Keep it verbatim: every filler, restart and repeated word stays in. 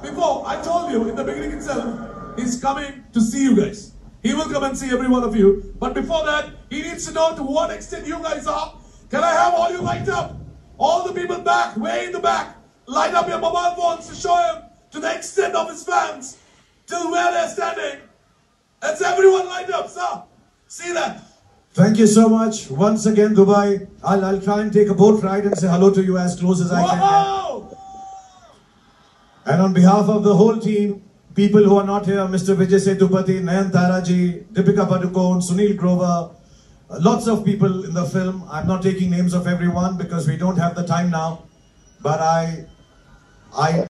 before, I told you in the beginning itself, he's coming to see you guys. He will come and see every one of you. But before that, he needs to know to what extent you guys are. Can I have all you lined up? All the people back, way in the back. Light up your mobile phones to show him to the extent of his fans. Till where they're standing. Let's everyone lined up, sir. See that? Thank you so much. Once again, Dubai. I'll, I'll try and take a boat ride and say hello to you as close as I Whoa! can. And on behalf of the whole team, people who are not here, Mister Vijay Sethupathi, Nayanthara ji, Deepika Padukone, Sunil Grover, uh, lots of people in the film. I'm not taking names of everyone because we don't have the time now. But I, I